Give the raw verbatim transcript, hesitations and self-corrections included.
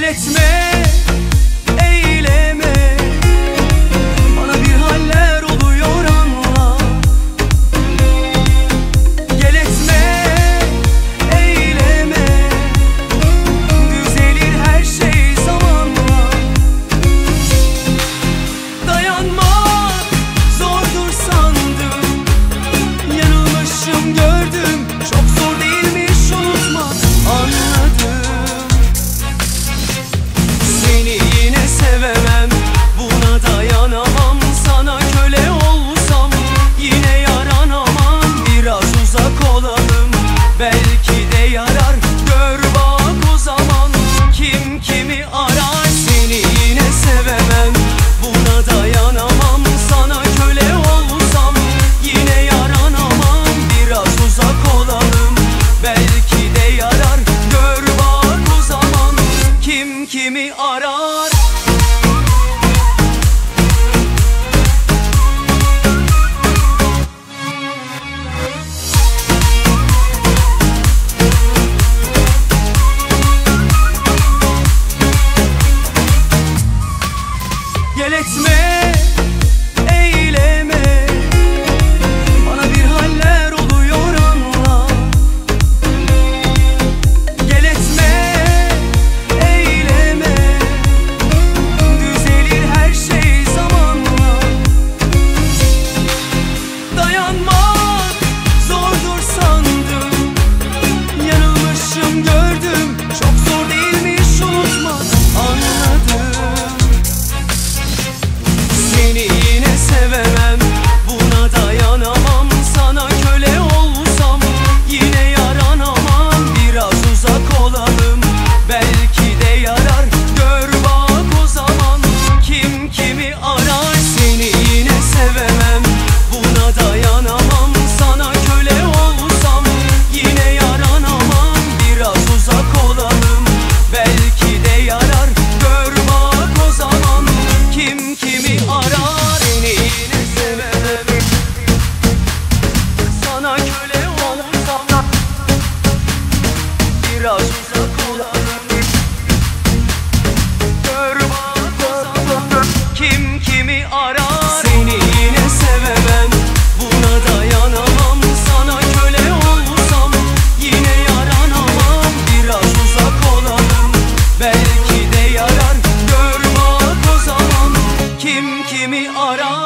etme, eyleme, bana bir haller oluyor anla. Gel etme, eyleme, düzelir her şey zamanla. Dayanmak zordur sandım, yanılmışım gördüm, çok zor değilmiş unutmak, anladım. Seni yine sevemem, buna dayanamam, sana köle olsam yine yaranamam. Biraz uzak olalım, belki de yarar, gör bak o zaman kim kimi arar. Seni yine sevemem, buna dayanamam, sana köle olsam yine yaranamam. Biraz uzak olalım, belki de yarar, gör bak o zaman kim kimi arar. Gel etme, eyleme, bana bir haller oluyor anla. Gel etme, eyleme, düzelir her şey zamanla. Dayanmak zordur sandım, yanılmışım gördüm, çok zor değilmiş unutmak, anladım. Seni yine sevemem, buna dayanamam, sana köle olsam yine yaranamam. Biraz uzak olalım, belki de yarar, gör bak o zaman kim kimi arar. Seni yine sevemem, buna dayanamam, sana köle olsam yine yaranamam. Biraz uzak olalım, belki de yarar, gör bak o zaman kim kimi arar. Seni yine sevemem, sana köle olsam biraz uzak olalım, gör bak o zaman kim kimi arar. Seni yine sevemem, buna dayanamam, sana köle olsam yine yaranamam. Biraz uzak olalım, belki de yarar, gör bak o zaman kim kimi arar.